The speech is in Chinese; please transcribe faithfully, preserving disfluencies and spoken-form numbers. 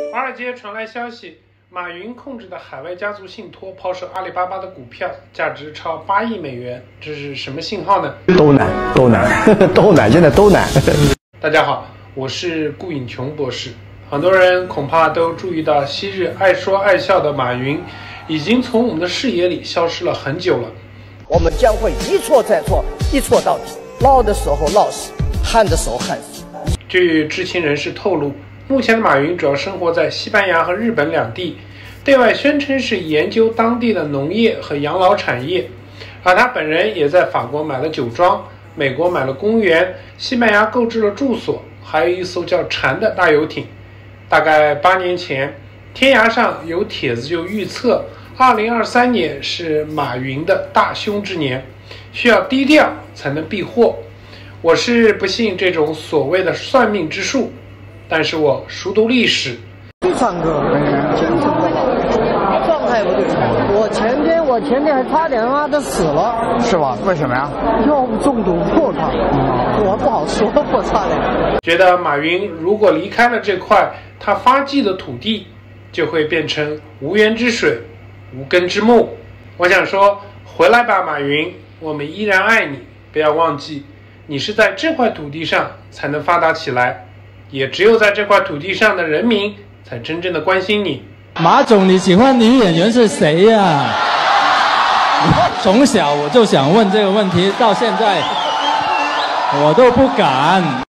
华尔街传来消息，马云控制的海外家族信托抛售阿里巴巴的股票，价值超八亿美元，这是什么信号呢？ 都难，都难，都难，现在都难。 大家好，我是顾颖琼博士。很多人恐怕都注意到，昔日爱说爱笑的马云，已经从我们的视野里消失了很久了。 我们将会一错再错，一错到底，闹的时候闹死，焊的时候焊死。 据知情人士透露，目前的马云主要生活在西班牙和日本两地，对外宣称是研究当地的农业和养老产业，而他本人也在法国买了酒庄，美国买了公园，西班牙购置了住所，还有一艘叫蝉的大游艇。大概八年前，天涯上有帖子就预测二零二三年是马云的大凶之年，需要低调才能避祸。我是不信这种所谓的算命之术，但是我熟读历史。 非常个精神不好，状态不对。我前天我前天还差点他妈的死了， 是吧？为什么呀？ 药物中毒破他，我不好说，我差点。 觉得马云如果离开了这块他发迹的土地，就会变成无源之水，无根之木。我想说，回来吧，马云，我们依然爱你。不要忘记，你是在这块土地上才能发达起来，也只有在这块土地上的人民才真正的关心你。 马总，你喜欢女演员是谁呀、啊？从小我就想问这个问题，到现在我都不敢。